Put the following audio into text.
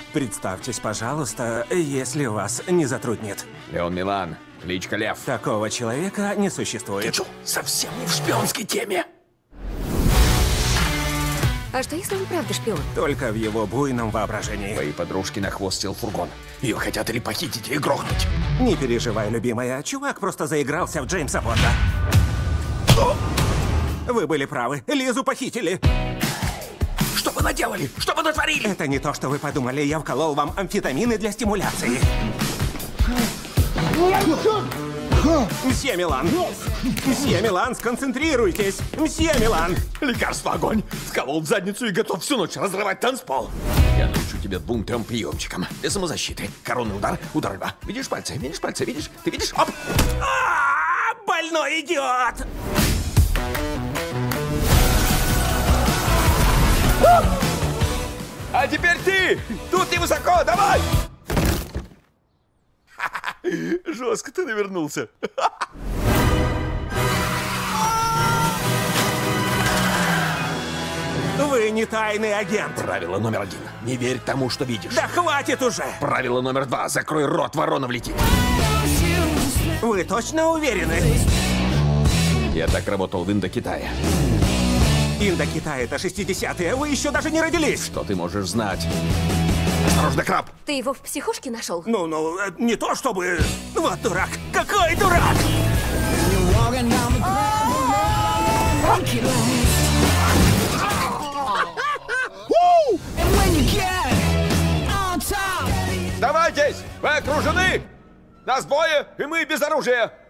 Представьтесь, пожалуйста, если вас не затруднит. Леон Милан, кличка Лев. Такого человека не существует. Ты что, совсем не в шпионской теме? А что, если он правда шпион? Только в его буйном воображении. Твои подружки на хвост сел фургон. Ее хотят или похитить, или грохнуть. Не переживай, любимая. Чувак просто заигрался в Джеймса Бонда. Вы были правы. Лизу похитили. Что вы наделали? Что вы натворили? Это не то, что вы подумали. Я вколол вам амфетамины для стимуляции. Мсье Милан! Мсье Милан, сконцентрируйтесь! Мсье Милан! Лекарство огонь! Вколол в задницу и готов всю ночь разрывать танцпол. Я научу тебя 2-3 приемчикам. Для самозащиты. Коронный удар, удар льва. Видишь пальцы? Видишь пальцы? Видишь? Ты видишь? Оп! Больной идиот! А теперь ты! Тут невысоко, давай! Жестко ты навернулся. Вы не тайный агент. Правило номер 1. Не верь тому, что видишь. Да хватит уже! Правило номер 2. Закрой рот, ворона влетит. Вы точно уверены? Я так работал в Индокитае. Индокитай — это 60-е. Вы еще даже не родились. Что ты можешь знать? Осторожно, краб! Ты его в психушке нашел? Ну, не то чтобы... Вот дурак! Какой дурак! Сдавайтесь! Вы окружены! Нас двое, и мы без оружия!